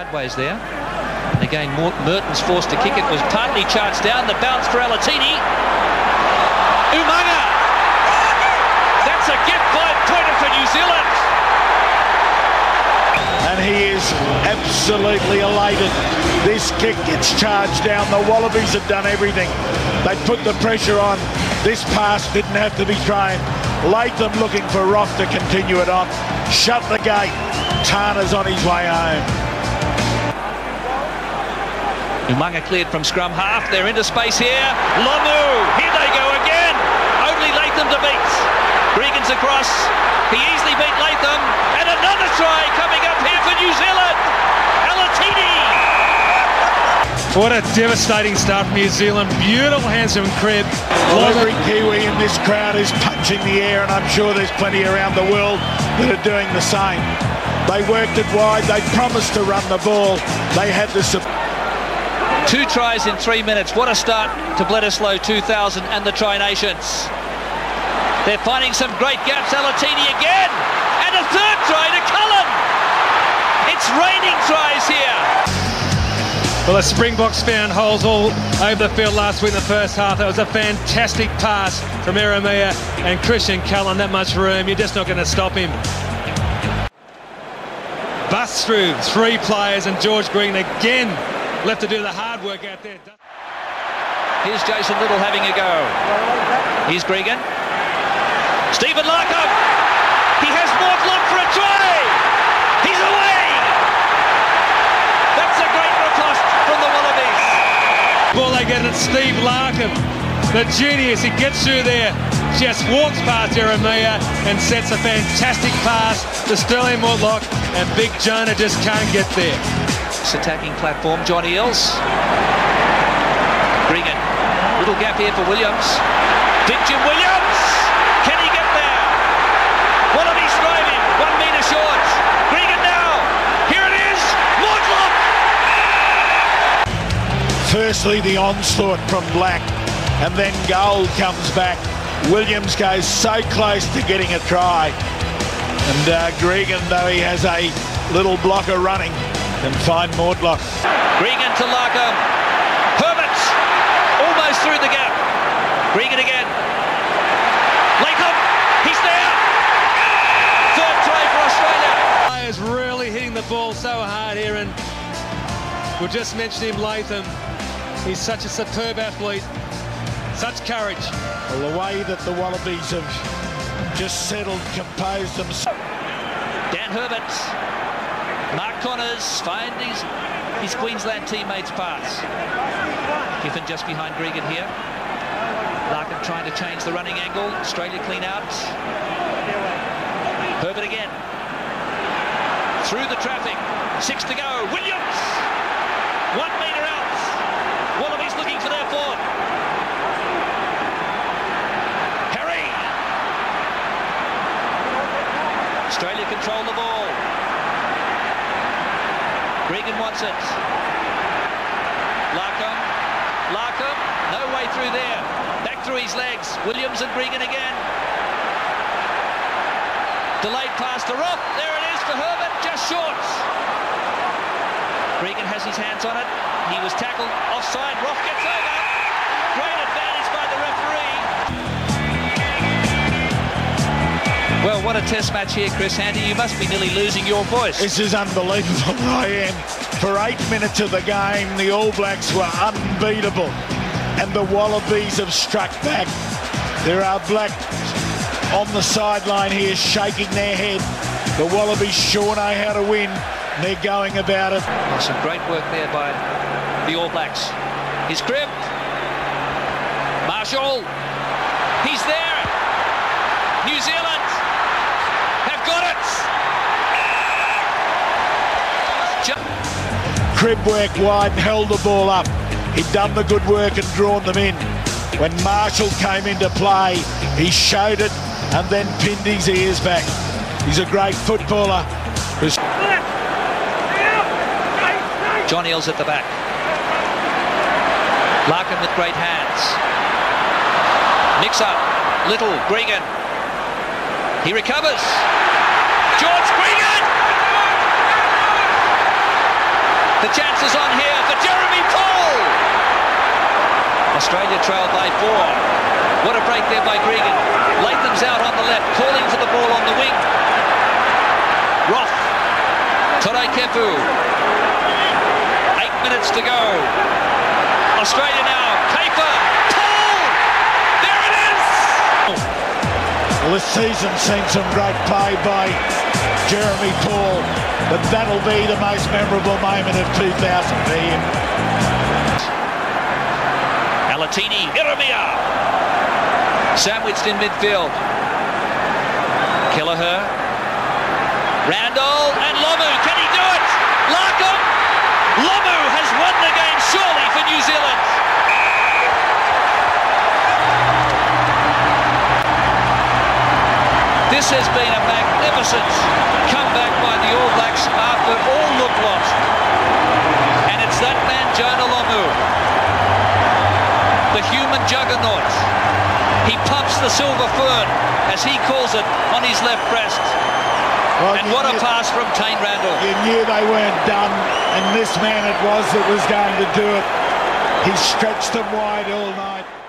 sideways there. And again, Merton's forced to kick it. Was partly charged down. The bounce for Alatini. Umaga! That's a gift-five pointer for New Zealand. And he is absolutely elated. This kick gets charged down. The Wallabies have done everything. They put the pressure on. This pass didn't have to be thrown. Latham looking for Roth to continue it on. Shut the gate. Tana's on his way home. Umaga cleared from scrum half. They're into space here. Lomu! Here they go again. Only Latham to beat. Gregan's across. He easily beat Latham. And another try coming up here for New Zealand. Alatini! What a devastating start from New Zealand. Beautiful hands from Cribb. Well, every Kiwi in this crowd is punching the air, and I'm sure there's plenty around the world that are doing the same. They worked it wide. They promised to run the ball. They had the support. 2 tries in 3 minutes. What a start to Bledisloe 2000 and the Tri-Nations. They're finding some great gaps. Alatini again. And a third try to Cullen. It's raining tries here. Well, the Springboks found holes all over the field last week in the first half. That was a fantastic pass from Ieremia and Christian Cullen. That much room. You're just not going to stop him. Busts through 3 players, and George Green again left to do the hard work out there. Here's Jason Little having a go. Here's Gregan. Stephen Larkham. He has Mortlock for a try. He's away. That's a great riposte from the Wallabies. Ball they get it, Steve Larkham, the genius. He gets through there, just walks past Ieremia and sets a fantastic pass to Sterling Mortlock, and Big Jonah just can't get there. Attacking platform, Johnny Eels. Gregan. Little gap here for Williams. Big Jim Williams. Can he get there? Wallabies driving. 1 metre short. Gregan now. Here it is. Mortlock. Firstly, the onslaught from Black, and then Gold comes back. Williams goes so close to getting a try. And Gregan, though he has a little blocker running, can find Mortlock. Gregan to Larkham. Herbert almost through the gap. Gregan again. Latham. He's there. Third try for Australia. Players really hitting the ball so hard here, and we'll just mention him, Latham. He's such a superb athlete. Such courage. Well, the way that the Wallabies have just settled, composed themselves. Dan Herbert. Mark Connors finds his Queensland teammates' pass. Giffen just behind Gregan here. Larkham trying to change the running angle. Australia clean out. Herbert again. Through the traffic. 6 to go. Williams! 1 metre out. Wallabies looking for their fourth. Harry! Australia control the ball. Gregan wants it. Larkham, no way through there. Back through his legs. Williams and Gregan again. Delayed pass to Roth. There it is for Herbert, just short. Gregan has his hands on it. He was tackled offside. Roth gets over. Great advantage by the referee. Well, what a test match here, Chris Handy. You must be nearly losing your voice. This is unbelievable. I am. For 8 minutes of the game, the All Blacks were unbeatable, and the Wallabies have struck back. There are Blacks on the sideline here shaking their head. The Wallabies sure know how to win. They're going about it. Oh, some great work there by the All Blacks. Here's Cribb. Marshall. He's there. New Zealand have got it. Cribb worked wide and held the ball up. He'd done the good work and drawn them in. When Marshall came into play, he showed it and then pinned his ears back. He's a great footballer. John Eels at the back. Larkham with great hands. Mix up. Little. Gregan. He recovers. George Gregan! The chance is on here for Jeremy Paul. Australia trailed by 4. What a break there by Gregan. Latham's out on the left, calling for the ball on the wing. Roth. Torai Kepu. 8 minutes to go. Australia now. Kafer. Paul. There it is. Well, this season's seen some great play by Jeremy Paul, but that'll be the most memorable moment of 2000 for him. Alatini, Iramia. Sandwiched in midfield. Kelleher. Randall and Lomu. Can he do it? Larkham. Lomu has won the game surely for New Zealand. This has been a magnificent comeback by the All Blacks after all look lost. And it's that man, Jonah Lomu, the human juggernaut. He pumps the silver fern, as he calls it, on his left breast. Well, and what a pass from Taine Randall. You knew they weren't done, and this man it was that was going to do it. He stretched them wide all night.